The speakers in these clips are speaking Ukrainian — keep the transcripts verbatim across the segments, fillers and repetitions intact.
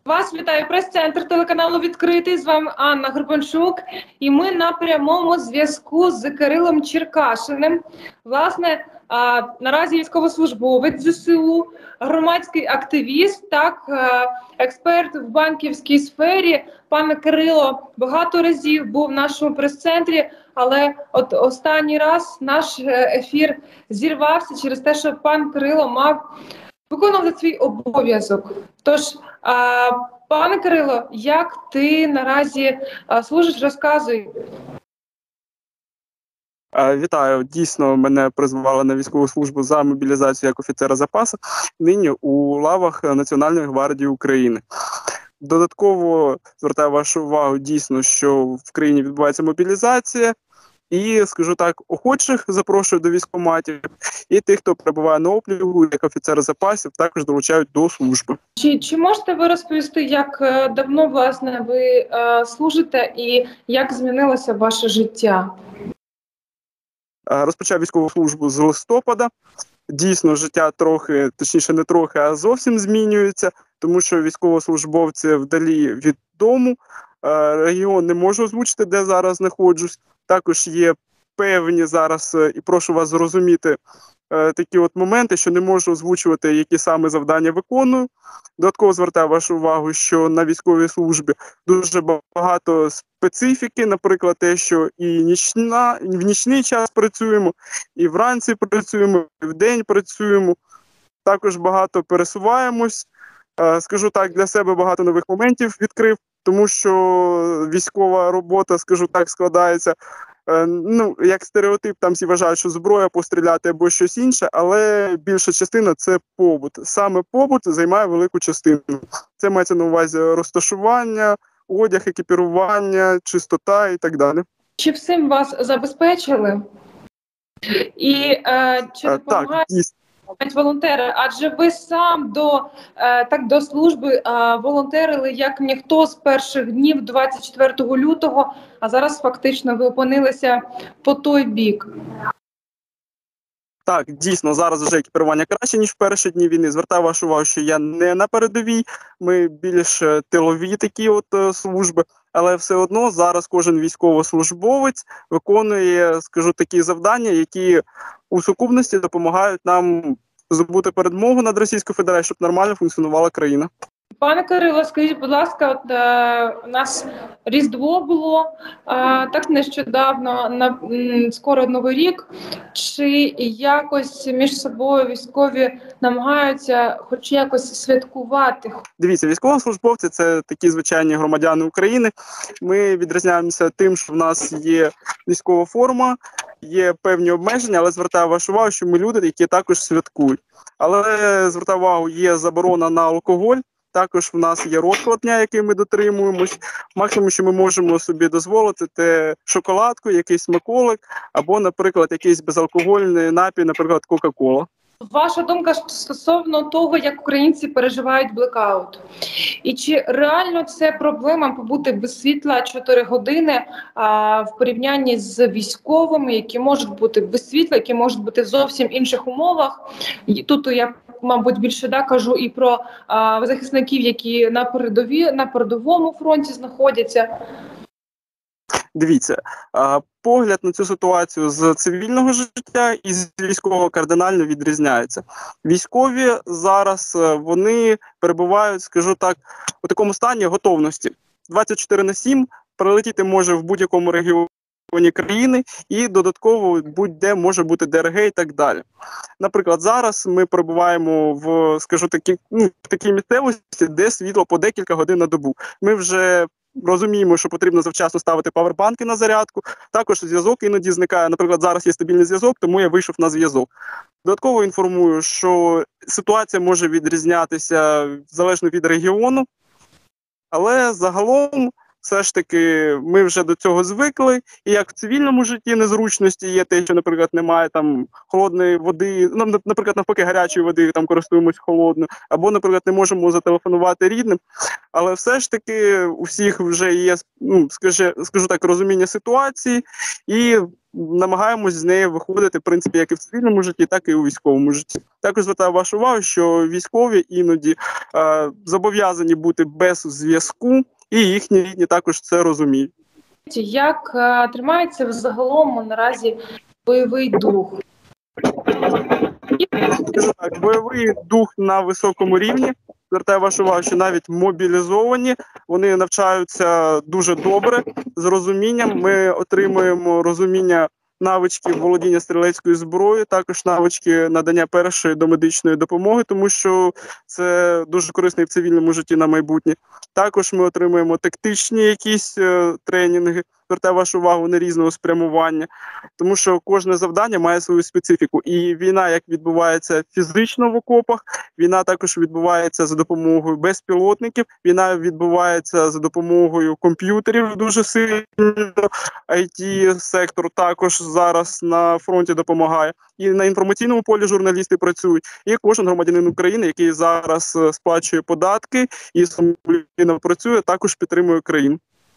Вас вітає прес-центр телеканалу «Відкритий». З вами Анна Горбанчук. І ми на прямому зв'язку з Кирилом Черкашиним. Власне, а, наразі військовослужбовець ЗСУ, громадський активіст, так, експерт в банківській сфері. Пане Кирило, багато разів був в нашому прес-центрі, але от останній раз наш ефір зірвався через те, що пан Кирило мав виконувати свій обов'язок. Тож, а, пане Кирило, як ти наразі а, служиш, розказуй. Вітаю. Дійсно, мене призвали на військову службу за мобілізацію як офіцера запасу, нині у лавах Національної гвардії України. Додатково звертаю вашу увагу дійсно, що в країні відбувається мобілізація. І, скажу так, охочих запрошую до військкоматів, і тих, хто перебуває на облігу, як офіцери запасів, також долучають до служби. Чи, чи можете ви розповісти, як давно, власне, ви е, служите і як змінилося ваше життя? Розпочав військову службу з листопада. Дійсно, життя трохи, точніше не трохи, а зовсім змінюється, тому що військовослужбовці вдалі від дому, регіон не можу озвучити, де зараз знаходжусь. Також є певні зараз, і прошу вас зрозуміти, такі от моменти, що не можу озвучувати, які саме завдання виконую. Додатково звертаю вашу увагу, що на військовій службі дуже багато специфіки, наприклад, те, що і нічна, і в нічний час працюємо, і вранці працюємо, і вдень працюємо. Також багато пересуваємось. Скажу так, для себе багато нових моментів відкрив, тому що військова робота, скажу так, складається, ну, як стереотип, там всі вважають, що зброя, постріляти або щось інше, але більша частина – це побут. Саме побут займає велику частину. Це мається на увазі розташування, одяг, екіпірування, чистота і так далі. Чи всім вас забезпечили? І е, чи допомагають волонтери? Адже ви сам до, е, так, до служби е, волонтерили як ніхто з перших днів двадцять четвертого лютого, а зараз фактично ви опинилися по той бік. Так, дійсно, зараз вже екіпірування краще, ніж в перші дні війни. Звертаю вашу увагу, що я не на передовій, ми більш тилові такі от служби, але все одно зараз кожен військовослужбовець виконує, скажу, такі завдання, які у сукупності допомагають нам здобути перемогу над Російською Федерацією, щоб нормально функціонувала країна. Пане Кирило, скажіть, будь ласка, от е, у нас Різдво було е, так нещодавно, на м, скоро Новий рік. Чи якось між собою військові намагаються хоч якось святкувати? Дивіться, військовослужбовці – це такі звичайні громадяни України. Ми відрізняємося тим, що в нас є військова форма, є певні обмеження, але звертаю вашу увагу, що ми люди, які також святкують. Але звертаю увагу, є заборона на алкоголь. Також в нас є розклад дня, який ми дотримуємось. Максимум, що ми можемо собі дозволити, це шоколадку, якийсь смаколик, або, наприклад, якийсь безалкогольний напій, наприклад, Кока-Кола. Ваша думка стосовно того, як українці переживають блекаут? І чи реально це проблема побути без світла чотири години а, в порівнянні з військовими, які можуть бути без світла, які можуть бути в зовсім інших умовах? І тут я, мабуть, більше да, кажу і про а, захисників, які на передові, на передовому фронті знаходяться. Дивіться, погляд на цю ситуацію з цивільного життя і з військового кардинально відрізняється. Військові зараз, вони перебувають, скажу так, у такому стані готовності. двадцять чотири на сім прилетіти може в будь-якому регіоні країни і додатково будь-де може бути ДРГ і так далі. Наприклад, зараз ми перебуваємо в, скажу такі, ну, в такій місцевості, де світло по декілька годин на добу. Ми вже розуміємо, що потрібно завчасно ставити павербанки на зарядку. Також зв'язок іноді зникає. Наприклад, зараз є стабільний зв'язок, тому я вийшов на зв'язок. Додатково інформую, що ситуація може відрізнятися залежно від регіону, але загалом все ж таки ми вже до цього звикли, і як в цивільному житті незручності є те, що, наприклад, немає там холодної води, ну, наприклад, навпаки, гарячої води, там користуємось холодною, або, наприклад, не можемо зателефонувати рідним, але все ж таки у всіх вже є, ну, скажу, скажу так, розуміння ситуації, і намагаємось з неї виходити, в принципі, як і в цивільному житті, так і у військовому житті. Також звертаю вашу увагу, що військові іноді е, зобов'язані бути без зв'язку, і їхні рідні також це розуміють. Як е, тримається взагалом наразі бойовий дух? Так, бойовий дух на високому рівні. Звертаю вашу увагу, що навіть мобілізовані, вони навчаються дуже добре, з розумінням. Ми отримуємо розуміння навички володіння стрілецькою зброєю, також навички надання першої домедичної допомоги, тому що це дуже корисно і в цивільному житті на майбутнє. Також ми отримуємо тактичні якісь е, тренінги. Звертаю вашу увагу на різного спрямування, тому що кожне завдання має свою специфіку. І війна, як відбувається фізично в окопах, війна також відбувається за допомогою безпілотників, війна відбувається за допомогою комп'ютерів дуже сильно, ай ті-сектор також зараз на фронті допомагає. І на інформаційному полі журналісти працюють. І кожен громадянин України, який зараз сплачує податки і самостійно працює, також підтримує країну.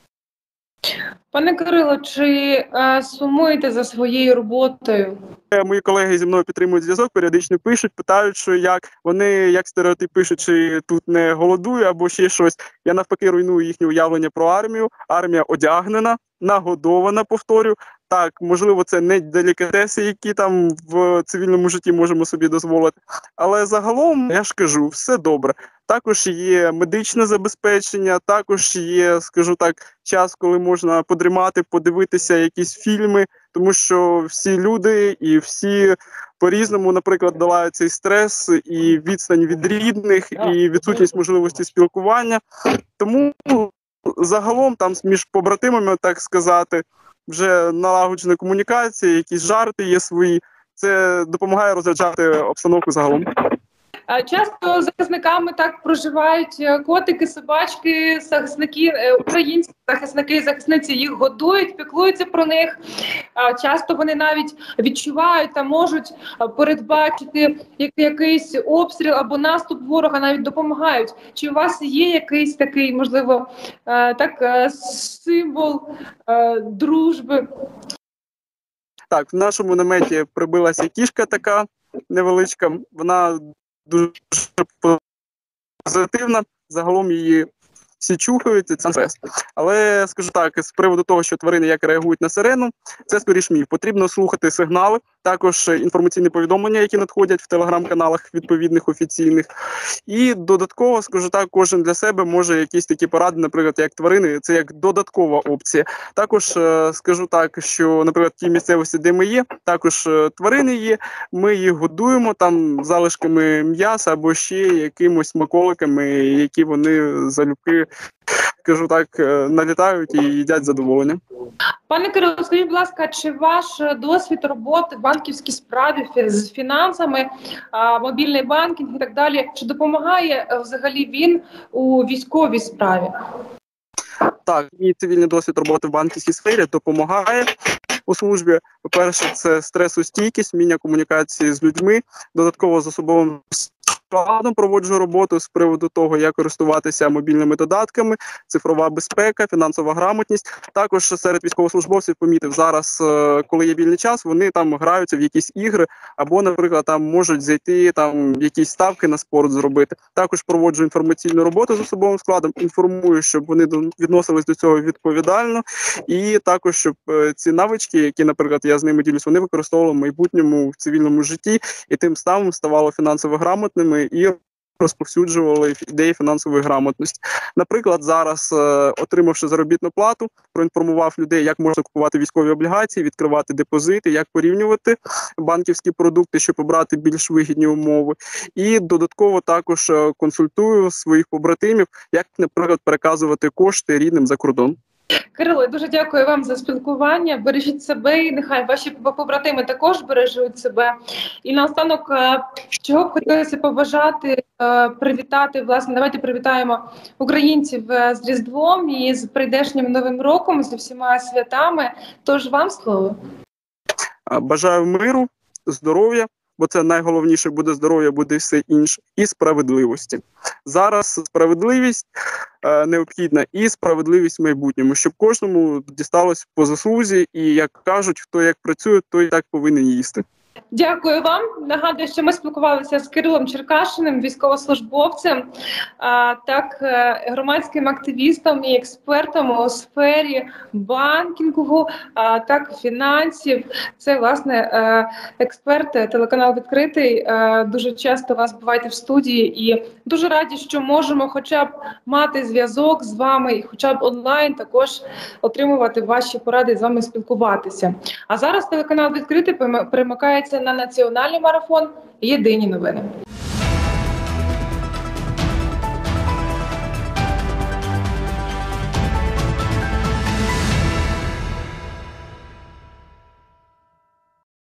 Пане Кирило, чи е, сумуєте за своєю роботою? Мої колеги зі мною підтримують зв'язок, періодично пишуть, питають, що як вони, як стереотип пишуть, чи тут не голодую або ще щось. Я навпаки руйную їхнє уявлення про армію. Армія одягнена, нагодована, повторю. Так, можливо, це не делікатеси, які там в цивільному житті можемо собі дозволити. Але загалом, я ж кажу, все добре. Також є медичне забезпечення, також є, скажу так, час, коли можна подрімати, подивитися якісь фільми, тому що всі люди і всі по-різному, наприклад, долають цей стрес і відстань від рідних, і відсутність можливості спілкування. Тому загалом там між побратимами, так сказати, вже налагоджена комунікація, якісь жарти є свої. Це допомагає розряджати обстановку загалом. Часто захисниками так проживають котики, собачки, захисники, українські захисники і захисниці їх годують, піклуються про них. Часто вони навіть відчувають та можуть передбачити якийсь обстріл або наступ ворога, навіть допомагають. Чи у вас є якийсь такий, можливо, так символ дружби? Так, в нашому наметі прибилася кішка така невеличка, вона дуже позитивна, загалом її всі чухають, це стрес. Але, скажу так, з приводу того, що тварини як реагують на сирену, це скоріш міф. Потрібно слухати сигнали, також інформаційні повідомлення, які надходять в телеграм-каналах відповідних офіційних. І додатково, скажу так, кожен для себе може якісь такі поради, наприклад, як тварини, це як додаткова опція. Також скажу так, що, наприклад, в тій місцевості, де ми є, також тварини є, ми їх годуємо там залишками м'яса або ще якимось смаколиками, які вони залюбки, скажу так, налітають і їдять задоволення. Пане Кирило, скажіть, будь ласка, чи ваш досвід роботи в банківській справі з фінансами, мобільний банкінг і так далі, чи допомагає взагалі він у військовій справі? Так, мій цивільний досвід роботи в банківській сфері допомагає у службі. По-перше, це стресостійкість, вміння комунікації з людьми, додатково з особовим складом проводжу роботу з приводу того, як користуватися мобільними додатками, цифрова безпека, фінансова грамотність. Також серед військовослужбовців помітив зараз, коли є вільний час, вони там граються в якісь ігри або, наприклад, там можуть зайти там якісь ставки на спорт зробити. Також проводжу інформаційну роботу з особовим складом, інформую, щоб вони відносились до цього відповідально, і також, щоб ці навички, які, наприклад, я з ними ділюсь, вони використовували в майбутньому в цивільному житті і тим самим ставали фінансово грамотними і розповсюджували ідеї фінансової грамотності. Наприклад, зараз, е, отримавши заробітну плату, проінформував людей, як можна купувати військові облігації, відкривати депозити, як порівнювати банківські продукти, щоб обрати більш вигідні умови. І додатково також консультую своїх побратимів, як, наприклад, переказувати кошти рідним за кордон. Кирило, я дуже дякую вам за спілкування. Бережіть себе, і нехай ваші побратими також бережуть себе. І наостанок, чого б хотілося побажати, привітати, власне, давайте привітаємо українців з Різдвом і з прийдешнім Новим роком, з усіма святами. Тож вам слово. Бажаю миру, здоров'я, бо це найголовніше, буде здоров'я, буде все інше, і справедливості. Зараз справедливість е, необхідна і справедливість в майбутньому, щоб кожному дісталось по заслузі, і, як кажуть, хто як працює, той так повинен їсти. Дякую вам. Нагадую, що ми спілкувалися з Кирилом Черкашиним, військовослужбовцем, а, так громадським активістом і експертом у сфері банкінгу, а, так фінансів. Це, власне, експерт, телеканал «Відкритий». Дуже часто вас буваєте в студії і дуже раді, що можемо хоча б мати зв'язок з вами і хоча б онлайн також отримувати ваші поради, з вами спілкуватися. А зараз телеканал «Відкритий» перемикається на національний марафон «Єдині новини».